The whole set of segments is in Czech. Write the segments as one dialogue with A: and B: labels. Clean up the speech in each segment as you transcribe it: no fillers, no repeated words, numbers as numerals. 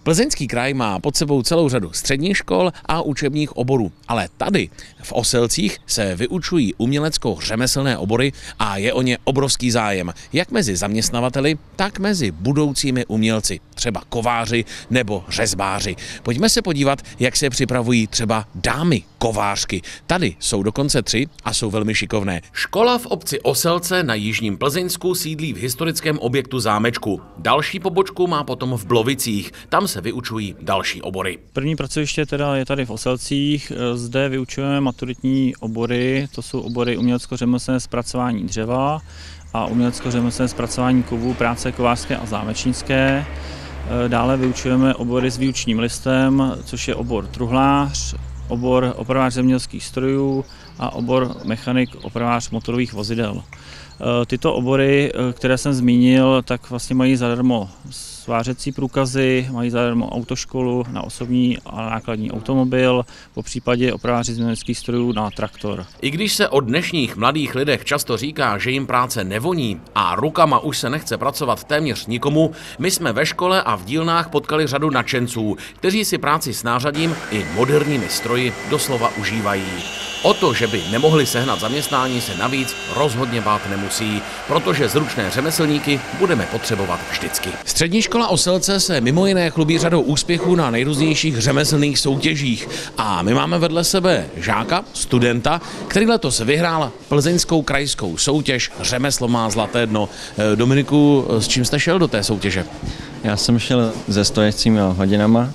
A: Plzeňský kraj má pod sebou celou řadu středních škol a učebních oborů, ale tady v Oselcích se vyučují umělecko-řemeslné obory a je o ně obrovský zájem, jak mezi zaměstnavateli, tak mezi budoucími umělci, třeba kováři nebo řezbáři. Pojďme se podívat, jak se připravují třeba dámy kovářky. Tady jsou dokonce 3 a jsou velmi šikovné. Škola v obci Oselce na jižním Plzeňsku sídlí v historickém objektu zámečku. Další pobočku má potom v Blovicích. Tam se vyučují další obory.
B: První pracoviště teda je tady v Oselcích. Zde vyučujeme maturitní obory, to jsou obory umělecko-řemeslné zpracování dřeva a umělecko-řemeslné zpracování kovů, práce kovářské a zámečnické. Dále vyučujeme obory s výučním listem, což je obor truhlář, obor opravář zemědělských strojů a obor mechanik opravář motorových vozidel. Tyto obory, které jsem zmínil, tak vlastně mají zadarmo svářecí průkazy, mají zadarmo autoškolu na osobní a nákladní automobil, popřípadě opraváři zemědělských strojů na traktor.
A: I když se o dnešních mladých lidech často říká, že jim práce nevoní a rukama už se nechce pracovat téměř nikomu, my jsme ve škole a v dílnách potkali řadu nadšenců, kteří si práci s nářadím i moderními stroji doslova užívají. O to, že by nemohli sehnat zaměstnání, se navíc rozhodně bát nemusí, protože zručné řemeslníky budeme potřebovat vždycky. Střední škola Oselce se mimo jiné chlubí řadou úspěchů na nejrůznějších řemeslných soutěžích a my máme vedle sebe žáka, studenta, který letos vyhrál plzeňskou krajskou soutěž Řemeslo má zlaté dno. Dominiku, s čím jste šel do té soutěže?
C: Já jsem šel se stojecími hodinama,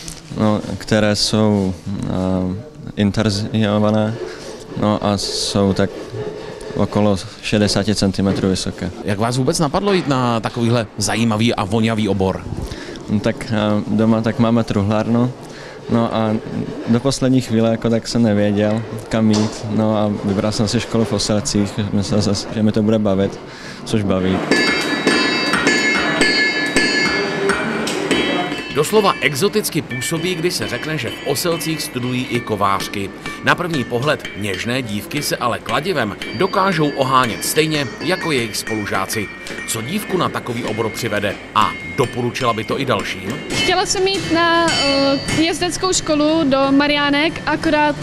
C: které jsou interzionované, a jsou tak okolo 60 cm vysoké.
A: Jak vás vůbec napadlo jít na takovýhle zajímavý a vonavý obor?
C: Tak doma tak máme truhlárnu, a do poslední chvíle tak jsem nevěděl, kam jít, a vybral jsem si školu v Oselcích, myslel jsem, že mi to bude bavit, což baví.
A: Doslova exoticky působí, když se řekne, že v Oselcích studují i kovářky. Na první pohled něžné dívky se ale kladivem dokážou ohánět stejně jako jejich spolužáci. Co dívku na takový obor přivede a doporučila by to i dalším?
D: Chtěla jsem jít na jezdeckou školu do Mariánek, akorát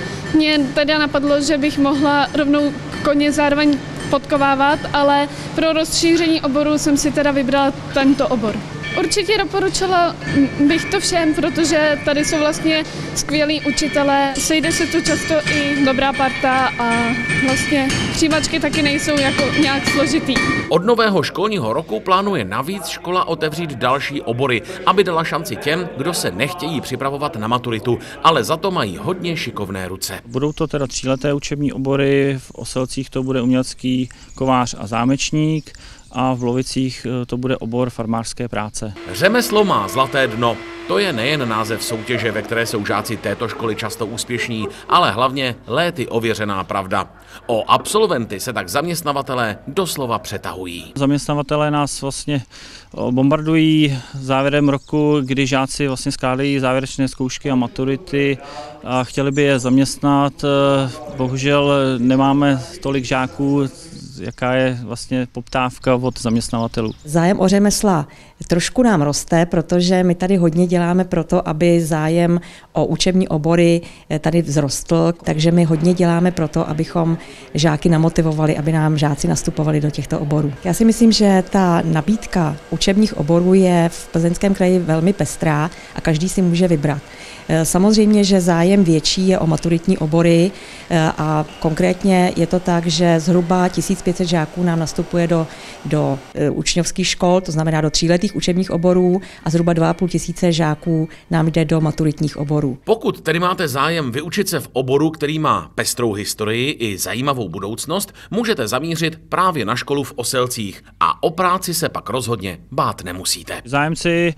D: mě teda napadlo, že bych mohla rovnou koně zároveň podkovávat, ale pro rozšíření oboru jsem si teda vybrala tento obor. Určitě doporučila bych to všem, protože tady jsou vlastně skvělí učitelé, sejde se tu často i dobrá parta a vlastně přijímačky taky nejsou jako nějak složitý.
A: Od nového školního roku plánuje navíc škola otevřít další obory, aby dala šanci těm, kdo se nechtějí připravovat na maturitu, ale za to mají hodně šikovné ruce.
B: Budou to teda 3leté učební obory, v Oselcích to bude umělecký kovář a zámečník, a v Blovicích to bude obor farmářské práce.
A: Řemeslo má zlaté dno. To je nejen název soutěže, ve které jsou žáci této školy často úspěšní, ale hlavně léty ověřená pravda. O absolventy se tak zaměstnavatelé doslova přetahují.
B: Zaměstnavatelé nás vlastně bombardují závěrem roku, kdy žáci vlastně skládají závěrečné zkoušky a maturity a chtěli by je zaměstnat. Bohužel nemáme tolik žáků, jaká je vlastně poptávka od zaměstnavatelů.
E: Zájem o řemesla trošku nám roste, protože my tady hodně děláme pro to, aby zájem o učební obory tady vzrostl, takže my hodně děláme pro to, abychom žáky namotivovali, aby nám žáci nastupovali do těchto oborů. Já si myslím, že ta nabídka učebních oborů je v Plzeňském kraji velmi pestrá a každý si může vybrat. Samozřejmě, že zájem větší je o maturitní obory a konkrétně je to tak, že zhruba 1500 žáků nám nastupuje do učňovských škol, to znamená do 3letých učebních oborů a zhruba 2500 žáků nám jde do maturitních oborů.
A: Pokud tedy máte zájem vyučit se v oboru, který má pestrou historii i zajímavou budoucnost, můžete zamířit právě na školu v Oselcích a o práci se pak rozhodně bát nemusíte.
B: Zájemci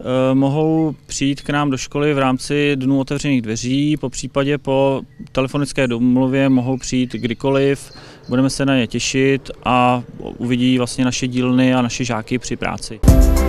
B: mohou přijít k nám do školy v rámci dnů otevřených dveří, popřípadě po telefonické domluvě mohou přijít kdykoliv, budeme se na ně těšit a uvidí vlastně naše dílny a naše žáky při práci.